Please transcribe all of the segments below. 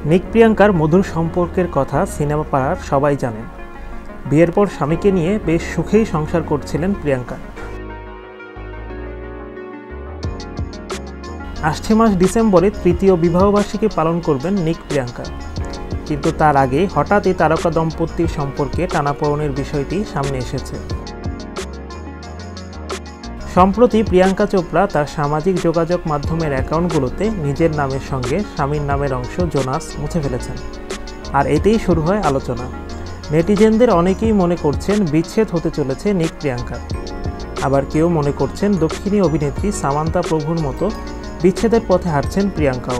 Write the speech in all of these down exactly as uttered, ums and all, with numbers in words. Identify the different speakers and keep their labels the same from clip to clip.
Speaker 1: নিক প্রিয়াঙ্কার মধুর সম্পর্কের কথা সিনেমা পাড়ার সবাই জানেন। বিয়ের পর স্বামীকে নিয়ে বেশ সুখেই সংসার করছিলেন প্রিয়াঙ্কা। আসছে মাস ডিসেম্বরে তৃতীয় বিবাহবার্ষিকী পালন করবেন নিক প্রিয়াঙ্কা। কিন্তু তার আগে হঠাৎ এই তারকা দম্পতির সম্পর্কে টানাপোড়েনের বিষয়টি সামনে এসেছে। সম্প্রতি প্রিয়াঙ্কা চোপড়া তার সামাজিক যোগাযোগ মাধ্যমের অ্যাকাউন্টগুলোতে নিজের নামের সঙ্গে স্বামীর নামের অংশ জোনাস মুছে ফেলেছেন। আর এতেই শুরু হয় আলোচনা। নেটিজেনদের অনেকেই মনে করছেন বিচ্ছেদ হতে চলেছে নিক প্রিয়াঙ্কার। আবার কেউ মনে করছেন দক্ষিণী অভিনেত্রী সামান্তা প্রভুর মতো বিচ্ছেদের পথে হাঁটছেন প্রিয়াঙ্কাও।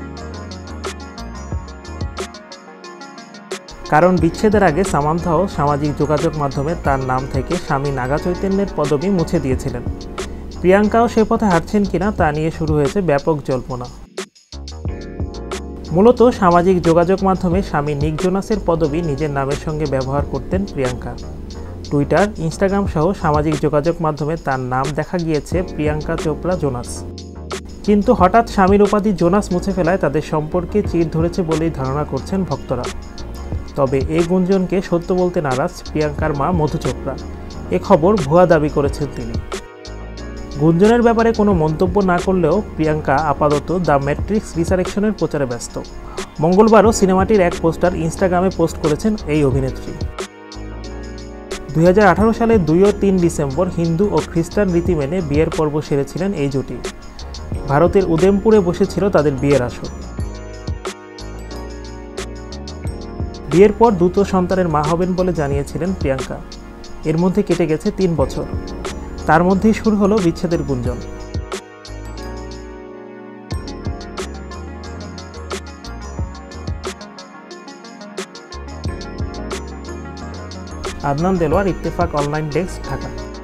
Speaker 1: কারণ বিচ্ছেদের আগে সামান্তাও সামাজিক যোগাযোগ মাধ্যমে তার নাম থেকে স্বামী নাগা চৈতন্যের পদবি মুছে দিয়েছিলেন। প্রিয়াঙ্কাও সে পথে হাঁটছেন কিনা তা নিয়ে শুরু হয়েছে ব্যাপক জল্পনা। মূলত সামাজিক যোগাযোগ মাধ্যমে স্বামী নিক জোনাসের পদবি নিজের নামের সঙ্গে ব্যবহার করতেন প্রিয়াঙ্কা। টুইটার, ইনস্টাগ্রাম সহ সামাজিক যোগাযোগ মাধ্যমে তার নাম দেখা গিয়েছে প্রিয়াঙ্কা চোপড়া জোনাস। কিন্তু হঠাৎ স্বামীর উপাধি জোনাস মুছে ফেলায় তাদের সম্পর্কে চির ধরেছে বলেই ধারণা করছেন ভক্তরা। তবে এই গুঞ্জনকে সত্য বলতে নারাজ প্রিয়াঙ্কার মা মধু চোপড়া। এ খবর ভুয়া দাবি করেছেন তিনি। গুঞ্জনের ব্যাপারে কোনো মন্তব্য না করলেও প্রিয়াঙ্কা আপাতত দ্য ম্যাট্রিক্স রিসারেকশনের প্রচারে ব্যস্ত। মঙ্গলবারও সিনেমাটির এক পোস্টার ইনস্টাগ্রামে পোস্ট করেছেন এই অভিনেত্রী। দুই হাজার আঠারো সালে দুই ও তিন ডিসেম্বর হিন্দু ও খ্রিস্টান রীতি মেনে বিয়ের পর্ব সেরেছিলেন এই জুটি। ভারতের উদয়পুরে বসেছিল তাদের বিয়ের আসর। বিয়ের পর দ্রুত সন্তানের মা হবেন বলে জানিয়েছিলেন প্রিয়াঙ্কা। এর মধ্যে কেটে গেছে তিন বছর। তার মধ্যেই শুরু হলো বিচ্ছেদের গুঞ্জন। Adnan Delwar, Ittefaq online desk, Dhaka.